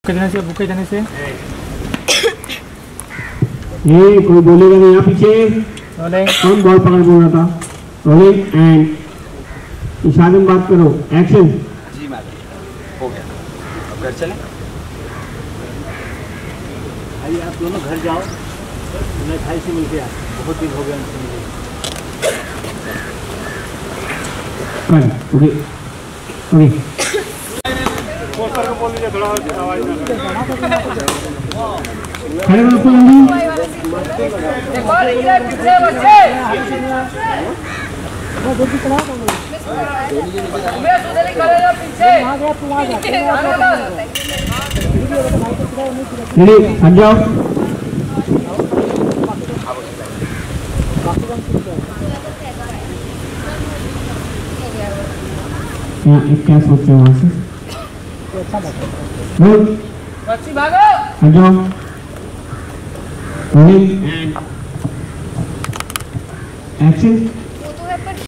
भूखे जाने से ये कोई बोलेगा नहीं। यहाँ पीछे कौन बॉल पकड़ बोल रहा था? रोलिंग एंड इशारे में बात करो। एक्शन। जी मैडम, हो गया। अब घर चलें? आइए आप दोनों घर जाओ, मैं भाई से मिल गया, बहुत दिन हो गया उनसे मिले। ओके ओके पोस्टर को बोल लीजिए थोड़ा आवाज में। खड़े हो जल्दी। देखो इधर पीछे बच्चे मैं सुधरी करेगा पीछे आ गया तू आ जा रेडी हट जाओ। यहाँ एक क्या सोचते हो वहाँ से? बोल बच्ची भागो हट जाओ। Rolling and action.